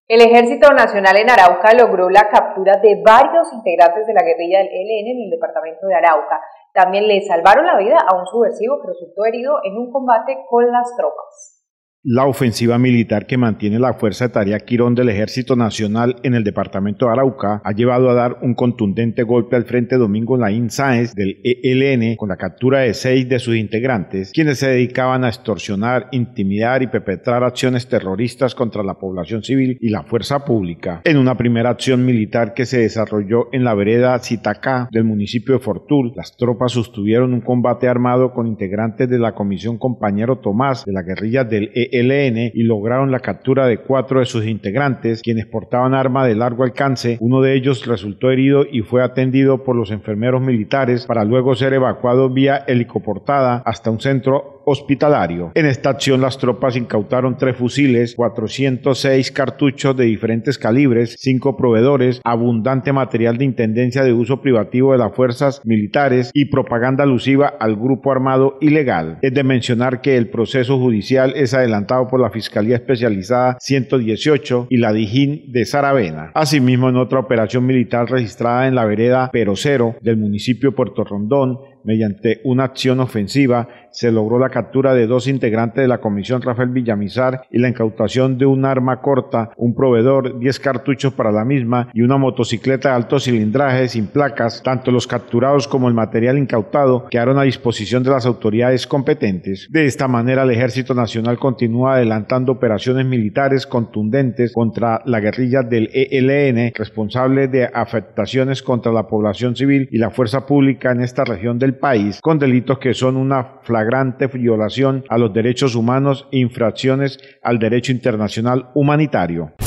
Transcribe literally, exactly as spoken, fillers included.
El Ejército Nacional en Arauca logró la captura de varios integrantes de la guerrilla del E L N en el departamento de Arauca. También le salvaron la vida a un subversivo que resultó herido en un combate con las tropas. La ofensiva militar que mantiene la Fuerza de Tarea Quirón del Ejército Nacional en el departamento de Arauca ha llevado a dar un contundente golpe al Frente Domingo Laín Sáenz del E L N con la captura de seis de sus integrantes, quienes se dedicaban a extorsionar, intimidar y perpetrar acciones terroristas contra la población civil y la fuerza pública. En una primera acción militar que se desarrolló en la vereda Zitacá del municipio de Fortul, las tropas sostuvieron un combate armado con integrantes de la Comisión Compañero Tomás de la guerrilla del E L N y lograron la captura de cuatro de sus integrantes, quienes portaban arma de largo alcance. Uno de ellos resultó herido y fue atendido por los enfermeros militares para luego ser evacuado vía helicoportada hasta un centro hospitalario. En esta acción las tropas incautaron tres fusiles, cuatrocientos seis cartuchos de diferentes calibres, cinco proveedores, abundante material de intendencia de uso privativo de las fuerzas militares y propaganda alusiva al grupo armado ilegal. Es de mencionar que el proceso judicial es adelantado por la Fiscalía Especializada ciento dieciocho y la Dijín de Saravena. Asimismo, en otra operación militar registrada en la vereda Perocero del municipio de Puerto Rondón, mediante una acción ofensiva, se logró la captura de dos integrantes de la Comisión Rafael Villamizar y la incautación de un arma corta, un proveedor, diez cartuchos para la misma y una motocicleta de alto cilindraje sin placas. Tanto los capturados como el material incautado quedaron a disposición de las autoridades competentes. De esta manera, el Ejército Nacional continúa adelantando operaciones militares contundentes contra la guerrilla del E L N, responsable de afectaciones contra la población civil y la fuerza pública en esta región del país, con delitos que son una flagrante violación a los derechos humanos e infracciones al derecho internacional humanitario.